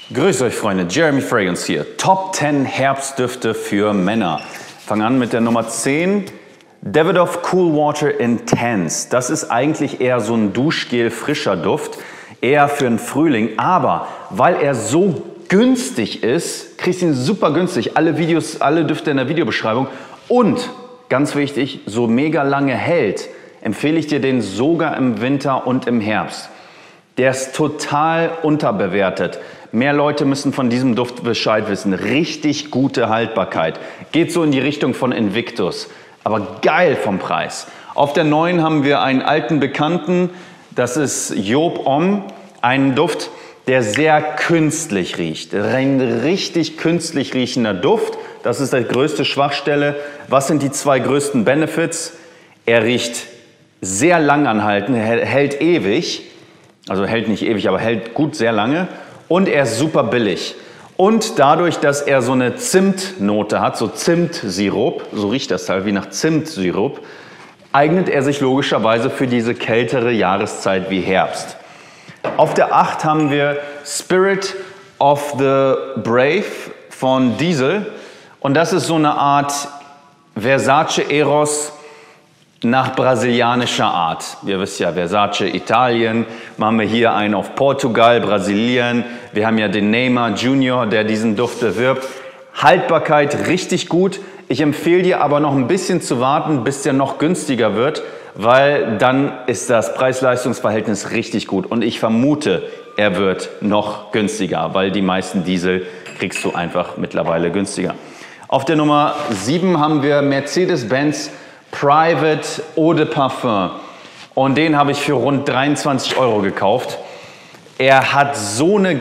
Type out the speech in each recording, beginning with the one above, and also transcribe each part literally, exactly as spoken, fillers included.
Grüß euch Freunde, Jeremy Fragrance hier. Top zehn Herbstdüfte für Männer. Fangen an mit der Nummer zehn. Davidoff Cool Water Intense. Das ist eigentlich eher so ein Duschgel-frischer Duft. Eher für den Frühling. Aber weil er so günstig ist, kriegst du ihn super günstig. Alle Videos, alle Düfte in der Videobeschreibung. Und, ganz wichtig, so mega lange hält, empfehle ich dir den sogar im Winter und im Herbst. Der ist total unterbewertet. Mehr Leute müssen von diesem Duft Bescheid wissen. Richtig gute Haltbarkeit. Geht so in die Richtung von Invictus. Aber geil vom Preis. Auf der neun haben wir einen alten Bekannten. Das ist Job Homme. Ein Duft, der sehr künstlich riecht. Ein richtig künstlich riechender Duft. Das ist die größte Schwachstelle. Was sind die zwei größten Benefits? Er riecht sehr langanhaltend, hält ewig. Also hält nicht ewig, aber hält gut sehr lange. Und er ist super billig. Und dadurch, dass er so eine Zimtnote hat, so Zimtsirup, so riecht das halt wie nach Zimtsirup, eignet er sich logischerweise für diese kältere Jahreszeit wie Herbst. Auf der acht haben wir Spirit of the Brave von Diesel. Und das ist so eine Art Versace Eros nach brasilianischer Art. Ihr wisst ja, Versace Italien, machen wir hier einen auf Portugal, Brasilien. Wir haben ja den Neymar Junior, der diesen Duft bewirbt. Haltbarkeit richtig gut. Ich empfehle dir aber noch ein bisschen zu warten, bis der noch günstiger wird, weil dann ist das Preis-Leistungs-Verhältnis richtig gut. Und ich vermute, er wird noch günstiger, weil die meisten Diesel kriegst du einfach mittlerweile günstiger. Auf der Nummer sieben haben wir Mercedes-Benz Private Eau de Parfum. Und den habe ich für rund dreiundzwanzig Euro gekauft. Er hat so eine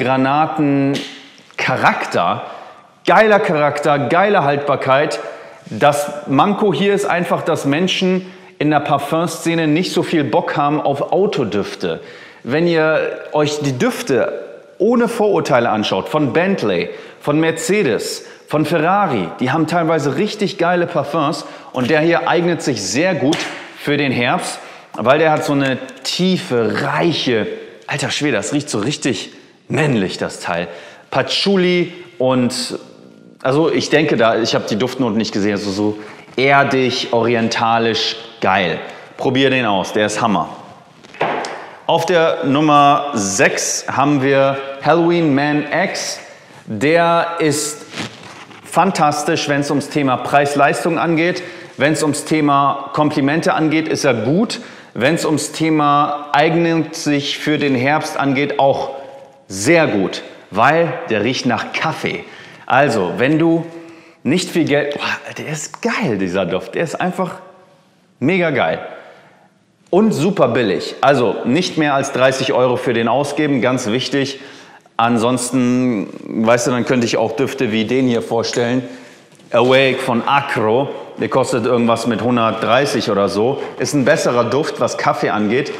Granaten-Charakter, geiler Charakter, geile Haltbarkeit. Das Manko hier ist einfach, dass Menschen in der Parfumszene nicht so viel Bock haben auf Autodüfte. Wenn ihr euch die Düfte ohne Vorurteile anschaut, von Bentley, von Mercedes, von Ferrari, die haben teilweise richtig geile Parfums und der hier eignet sich sehr gut für den Herbst, weil der hat so eine tiefe, reiche, alter Schwede, das riecht so richtig männlich, das Teil. Patchouli und, also ich denke da, ich habe die Duftnoten nicht gesehen, also so erdig, orientalisch, geil. Probier den aus, der ist Hammer. Auf der Nummer sechs haben wir Halloween Man X. Der ist fantastisch, wenn es ums Thema Preis-Leistung angeht. Wenn es ums Thema Komplimente angeht, ist er gut. Wenn es ums Thema eignet sich für den Herbst angeht, auch sehr gut, weil der riecht nach Kaffee. Also, wenn du nicht viel Geld... Boah, der ist geil, dieser Duft. Der ist einfach mega geil. Und super billig. Also nicht mehr als dreißig Euro für den ausgeben, ganz wichtig. Ansonsten, weißt du, dann könnte ich auch Düfte wie den hier vorstellen. Awake von Acro, der kostet irgendwas mit hundertdreißig oder so. Ist ein besserer Duft, was Kaffee angeht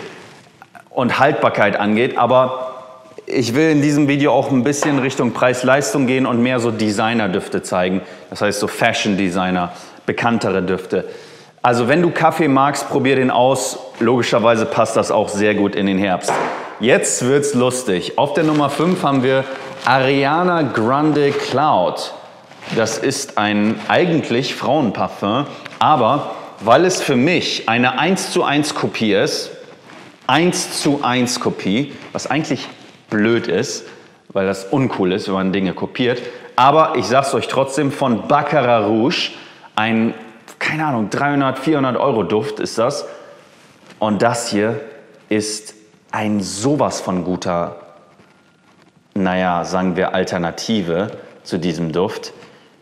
und Haltbarkeit angeht. Aber ich will in diesem Video auch ein bisschen Richtung Preis-Leistung gehen und mehr so Designer-Düfte zeigen. Das heißt so Fashion-Designer, bekanntere Düfte. Also wenn du Kaffee magst, probier den aus. Logischerweise passt das auch sehr gut in den Herbst. Jetzt wird's lustig. Auf der Nummer fünf haben wir Ariana Grande Cloud. Das ist ein eigentlich Frauenparfum, aber weil es für mich eine eins zu eins Kopie ist, eins zu eins Kopie, was eigentlich blöd ist, weil das uncool ist, wenn man Dinge kopiert, aber ich sag's euch trotzdem, von Baccarat Rouge, ein, keine Ahnung, dreihundert, vierhundert Euro Duft ist das. Und das hier ist ein sowas von guter, naja, sagen wir Alternative zu diesem Duft.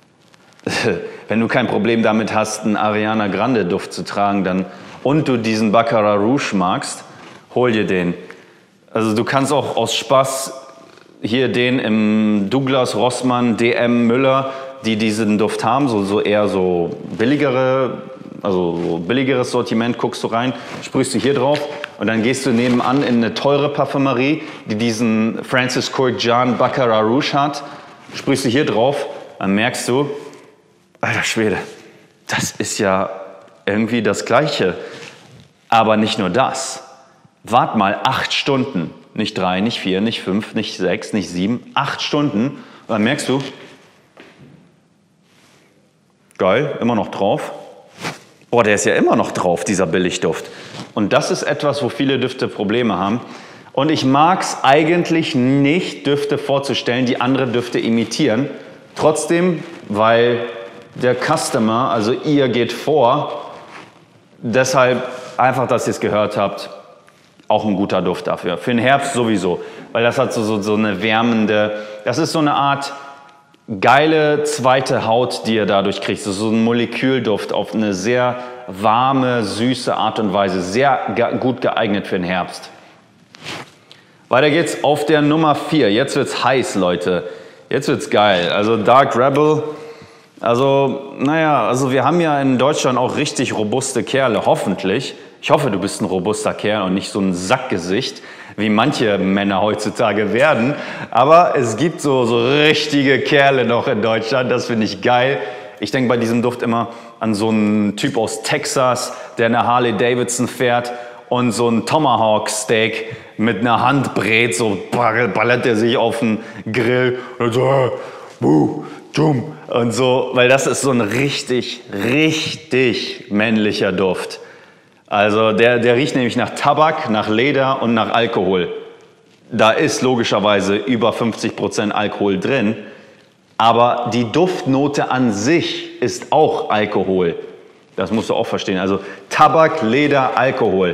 Wenn du kein Problem damit hast, einen Ariana Grande Duft zu tragen, dann, und du diesen Baccarat Rouge magst, hol dir den. Also du kannst auch aus Spaß hier den im Douglas, Rossmann, D M, Müller, die diesen Duft haben, so, so eher so billigere, also so billigeres Sortiment, guckst du rein, sprühst du hier drauf und dann gehst du nebenan in eine teure Parfümerie, die diesen Francis Kurkdjian Baccarat Rouge hat, sprühst du hier drauf, dann merkst du, alter Schwede, das ist ja irgendwie das Gleiche. Aber nicht nur das. Wart mal acht Stunden, nicht drei, nicht vier, nicht fünf, nicht sechs, nicht sieben, acht Stunden. Und dann merkst du, geil, immer noch drauf. Boah, der ist ja immer noch drauf, dieser Billigduft. Und das ist etwas, wo viele Düfte Probleme haben. Und ich mag es eigentlich nicht, Düfte vorzustellen, die andere Düfte imitieren. Trotzdem, weil der Customer, also ihr, geht vor. Deshalb, einfach, dass ihr es gehört habt, auch ein guter Duft dafür. Für den Herbst sowieso, weil das hat so, so, so eine wärmende, das ist so eine Art geile zweite Haut, die ihr dadurch kriegt. So, so ein Molekülduft auf eine sehr warme, süße Art und Weise. Sehr ge- gut geeignet für den Herbst. Weiter geht's auf der Nummer vier. Jetzt wird's heiß, Leute. Jetzt wird's geil. Also Dark Rebel. Also, naja, also wir haben ja in Deutschland auch richtig robuste Kerle, hoffentlich. Ich hoffe, du bist ein robuster Kerl und nicht so ein Sackgesicht, wie manche Männer heutzutage werden. Aber es gibt so, so richtige Kerle noch in Deutschland. Das finde ich geil. Ich denke bei diesem Duft immer an so einen Typ aus Texas, der eine Harley Davidson fährt und so ein Tomahawk Steak mit einer Hand brät, so ballert er sich auf den Grill und so, buh, tschum, und so, weil das ist so ein richtig, richtig männlicher Duft. Also der, der riecht nämlich nach Tabak, nach Leder und nach Alkohol. Da ist logischerweise über fünfzig Prozent Alkohol drin, aber die Duftnote an sich ist auch Alkohol. Das musst du auch verstehen. Also Tabak, Leder, Alkohol.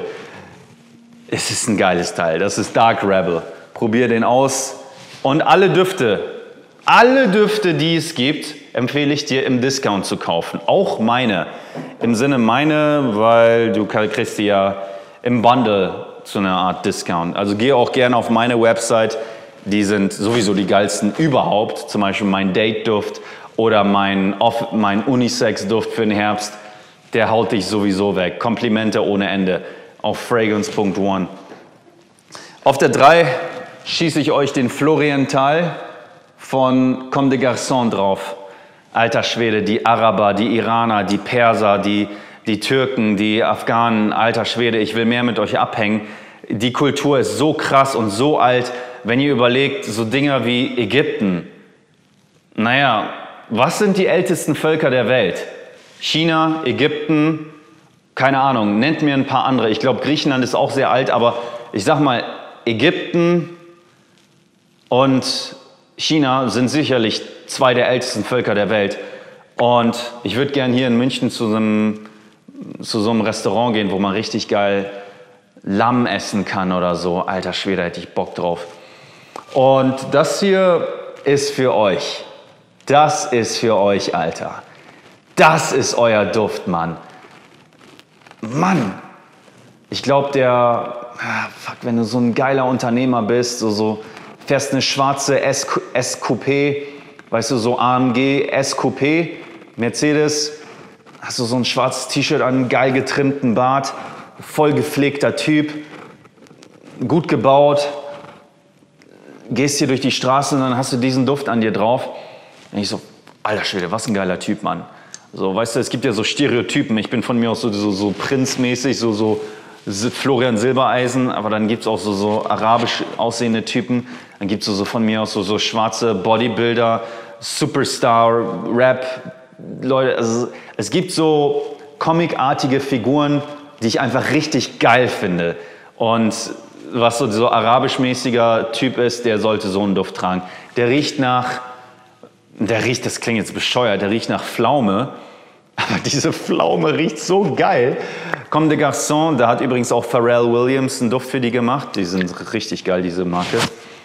Es ist ein geiles Teil. Das ist Dark Rebel. Probier den aus. Und alle Düfte, alle Düfte, die es gibt, empfehle ich dir im Discount zu kaufen. Auch meine. Im Sinne meine, weil du kriegst die ja im Bundle zu einer Art Discount. Also geh auch gerne auf meine Website. Die sind sowieso die geilsten überhaupt. Zum Beispiel mein Date-Duft oder mein, mein Unisex-Duft für den Herbst. Der haut dich sowieso weg. Komplimente ohne Ende auf fragrance Punkt one. Auf der drei schieße ich euch den Florienthal von Comme des Garçons drauf. Alter Schwede, die Araber, die Iraner, die Perser, die, die Türken, die Afghanen. Alter Schwede, ich will mehr mit euch abhängen. Die Kultur ist so krass und so alt. Wenn ihr überlegt, so Dinger wie Ägypten. Naja, was sind die ältesten Völker der Welt? China, Ägypten, keine Ahnung, nennt mir ein paar andere. Ich glaube, Griechenland ist auch sehr alt, aber ich sag mal, Ägypten und China sind sicherlich zwei der ältesten Völker der Welt. Und ich würde gern hier in München zu so, einem, zu so einem Restaurant gehen, wo man richtig geil Lamm essen kann oder so. Alter Schwede, hätte ich Bock drauf. Und das hier ist für euch. Das ist für euch, Alter. Das ist euer Duft, Mann. Mann, ich glaube, der, ah, fuck, wenn du so ein geiler Unternehmer bist, so, so fährst eine schwarze S-Coupé, weißt du, so A M G S-Coupé, Mercedes, hast du so ein schwarzes T-Shirt an, geil getrimmten Bart, voll gepflegter Typ, gut gebaut, gehst hier durch die Straße und dann hast du diesen Duft an dir drauf. Und ich so, alter Schwede, was ein geiler Typ, Mann. So, weißt du, es gibt ja so Stereotypen. Ich bin von mir aus so, so, so prinzmäßig, so, so Florian Silbereisen, aber dann gibt es auch so, so arabisch aussehende Typen. Dann gibt es so, so von mir aus so, so schwarze Bodybuilder, Superstar, Rap, Leute. Also, es gibt so comicartige Figuren, die ich einfach richtig geil finde. Und was so, so arabisch-mäßiger Typ ist, der sollte so einen Duft tragen. Der riecht nach, der riecht, das klingt jetzt bescheuert, der riecht nach Pflaume. Aber diese Pflaume riecht so geil. Comme des Garçons, da hat übrigens auch Pharrell Williams einen Duft für die gemacht. Die sind richtig geil, diese Marke.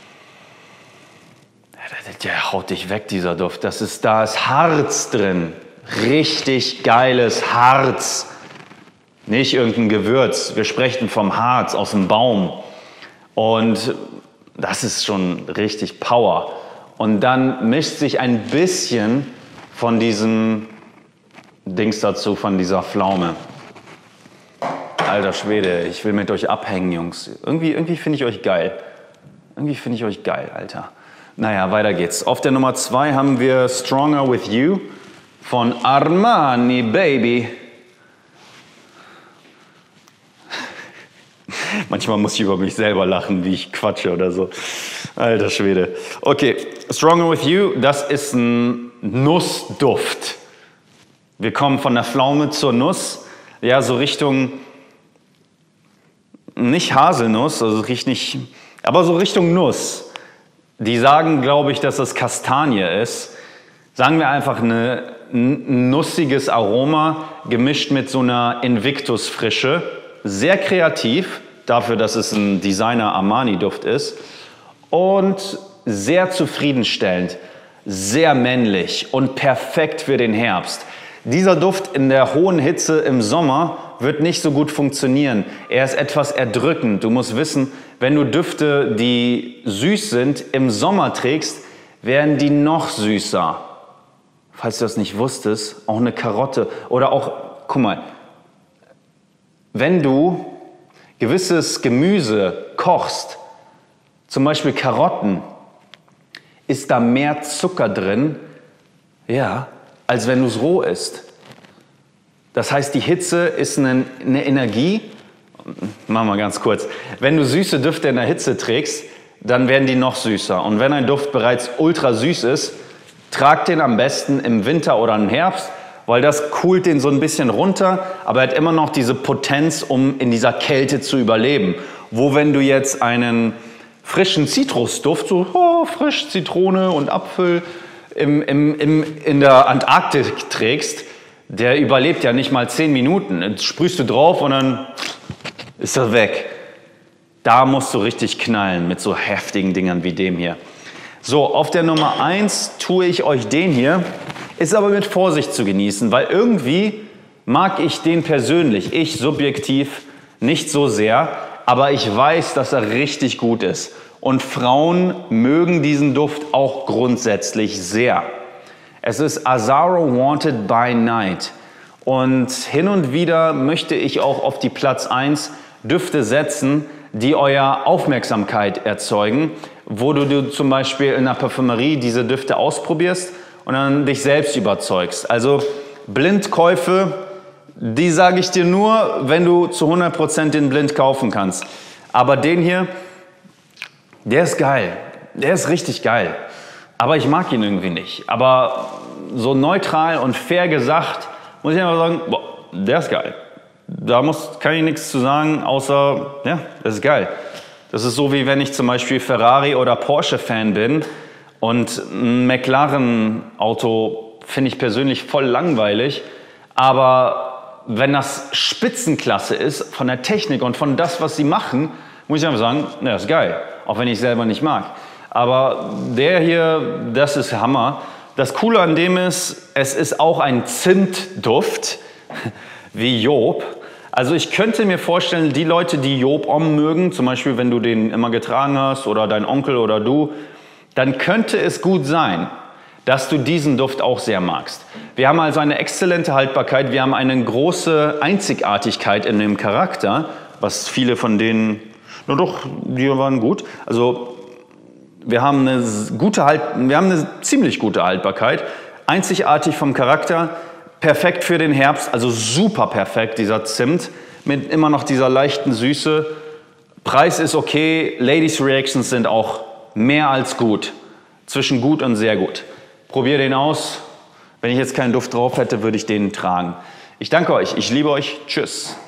Der haut dich weg, dieser Duft. Das ist, da ist Harz drin. Richtig geiles Harz. Nicht irgendein Gewürz. Wir sprechen vom Harz aus dem Baum. Und das ist schon richtig Power. Und dann mischt sich ein bisschen von diesem Dings dazu, von dieser Pflaume. Alter Schwede, ich will mit euch abhängen, Jungs. Irgendwie, irgendwie finde ich euch geil. Irgendwie finde ich euch geil, Alter. Naja, weiter geht's. Auf der Nummer zwei haben wir Stronger With You von Armani, Baby. Manchmal muss ich über mich selber lachen, wie ich quatsche oder so. Alter Schwede. Okay, Stronger With You, das ist ein Nussduft. Wir kommen von der Pflaume zur Nuss. Ja, so Richtung, nicht Haselnuss, also riecht nicht, aber so Richtung Nuss. Die sagen, glaube ich, dass das Kastanie ist. Sagen wir einfach eine, ein nussiges Aroma, gemischt mit so einer Invictus-Frische. Sehr kreativ, dafür, dass es ein Designer-Armani-Duft ist. Und sehr zufriedenstellend, sehr männlich und perfekt für den Herbst. Dieser Duft in der hohen Hitze im Sommer wird nicht so gut funktionieren. Er ist etwas erdrückend. Du musst wissen, wenn du Düfte, die süß sind, im Sommer trägst, werden die noch süßer. Falls du das nicht wusstest, auch eine Karotte oder auch, guck mal, wenn du gewisses Gemüse kochst, zum Beispiel Karotten, ist da mehr Zucker drin, ja, als wenn du es roh isst. Das heißt, die Hitze ist eine, eine Energie. Machen wir ganz kurz. Wenn du süße Düfte in der Hitze trägst, dann werden die noch süßer. Und wenn ein Duft bereits ultra süß ist, trag den am besten im Winter oder im Herbst, weil das kühlt den so ein bisschen runter, aber er hat immer noch diese Potenz, um in dieser Kälte zu überleben. Wo, wenn du jetzt einen frischen Zitrusduft, so oh, frisch Zitrone und Apfel, im, im, im, in der Antarktik trägst, der überlebt ja nicht mal zehn Minuten. Jetzt sprühst du drauf und dann ist er weg. Da musst du richtig knallen mit so heftigen Dingern wie dem hier. So, auf der Nummer eins tue ich euch den hier. Ist aber mit Vorsicht zu genießen, weil irgendwie mag ich den persönlich, ich subjektiv nicht so sehr, aber ich weiß, dass er richtig gut ist. Und Frauen mögen diesen Duft auch grundsätzlich sehr. Es ist Azzaro Wanted by Night. Und hin und wieder möchte ich auch auf die Platz eins Düfte setzen, die euer Aufmerksamkeit erzeugen, wo du, du zum Beispiel in der Parfümerie diese Düfte ausprobierst und dann dich selbst überzeugst. Also Blindkäufe, die sage ich dir nur, wenn du zu hundert Prozent den blind kaufen kannst. Aber den hier, der ist geil. Der ist richtig geil. Aber ich mag ihn irgendwie nicht. Aber so neutral und fair gesagt, muss ich einfach sagen, boah, der ist geil. Da muss, kann ich nichts zu sagen, außer, ja, das ist geil. Das ist so, wie wenn ich zum Beispiel Ferrari- oder Porsche-Fan bin und ein McLaren-Auto finde ich persönlich voll langweilig. Aber wenn das Spitzenklasse ist, von der Technik und von das, was sie machen, muss ich einfach sagen, na, das ist geil. Auch wenn ich es selber nicht mag. Aber der hier, das ist Hammer. Das Coole an dem ist, es ist auch ein Zimtduft, wie Job. Also ich könnte mir vorstellen, die Leute, die Job Homme mögen, zum Beispiel wenn du den immer getragen hast oder dein Onkel oder du, dann könnte es gut sein, dass du diesen Duft auch sehr magst. Wir haben also eine exzellente Haltbarkeit, wir haben eine große Einzigartigkeit in dem Charakter, was viele von denen, na doch, die waren gut. Also wir haben eine gute halt, wir haben eine ziemlich gute Haltbarkeit, einzigartig vom Charakter, perfekt für den Herbst, also super perfekt, dieser Zimt, mit immer noch dieser leichten Süße. Preis ist okay, Ladies Reactions sind auch mehr als gut, zwischen gut und sehr gut. Probier den aus. Wenn ich jetzt keinen Duft drauf hätte, würde ich den tragen. Ich danke euch, ich liebe euch, tschüss.